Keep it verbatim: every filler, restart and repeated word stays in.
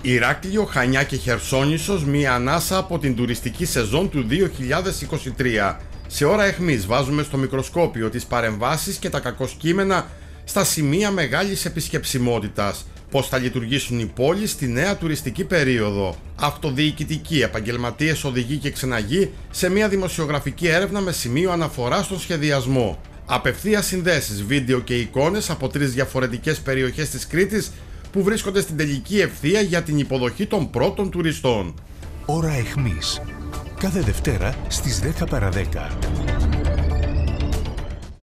Ηράκλειο, Χανιά και Χερσόνησος, μία ανάσα από την τουριστική σεζόν του δύο χιλιάδες είκοσι τρία. Σε ώρα εχμής βάζουμε στο μικροσκόπιο τις παρεμβάσεις και τα κακοσκήμενα στα σημεία μεγάλης επισκεψιμότητας. Πώς θα λειτουργήσουν οι πόλεις στη νέα τουριστική περίοδο. Αυτοδιοικητικοί, επαγγελματίες, οδηγοί και ξεναγοί σε μια δημοσιογραφική έρευνα με σημείο αναφορά στον σχεδιασμό. Απευθείας συνδέσεις, βίντεο και εικόνες από τρεις διαφορετικές περιοχές της Κρήτης που βρίσκονται στην τελική ευθεία για την υποδοχή των πρώτων τουριστών. Ώρα εχμής. Κάθε Δευτέρα στις δέκα παρά δέκα.